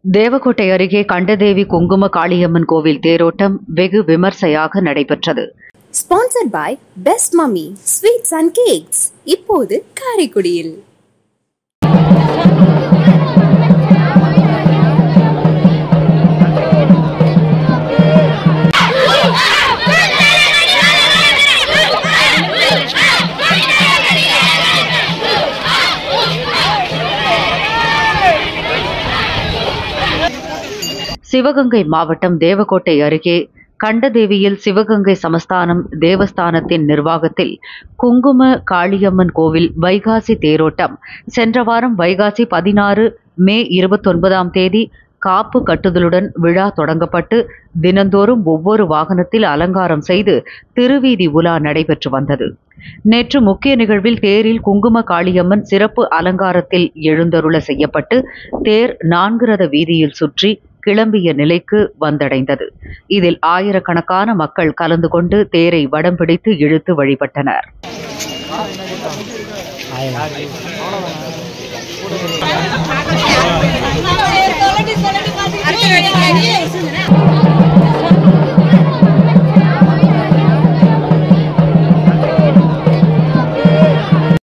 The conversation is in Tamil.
தேவக்கோட்டை அருகே கண்டதேவி குங்கும காளியம்மன் கோவில் தேரோட்டம் வெகு விமர்சையாக நடைபெற்றது. Sponsored by best mummy sweets and cakes, இப்போது காரைக்குடியில். சிவகங்கை மாவட்டம் தேவக்கோட்டை அருகே கண்டதேவியில் சிவகங்கை சமஸ்தானம் தேவஸ்தானத்தின் நிர்வாகத்தில் குங்கும காளியம்மன் கோவில் வைகாசி தேரோட்டம் சென்ற வாரம் வைகாசி 16 மே 29 காப்பு கட்டுதலுடன் விழா தொடங்கப்பட்டு தினந்தோறும் ஒவ்வொரு வாகனத்தில் அலங்காரம் செய்து திருவீதி உலா நடைபெற்று வந்தது. நேற்று முக்கிய நிகழ்வில் தேரில் குங்கும காளியம்மன் சிறப்பு அலங்காரத்தில் எழுந்தருள செய்யப்பட்டு தேர் 4 ரத வீதியில் சுற்றி கிளம்பிய நிலைக்கு வந்தடைந்தது. இதில் ஆயிரக்கணக்கான மக்கள் கலந்து கொண்டு தேரை வடம் பிடித்து இழுத்து வழிபட்டனர்.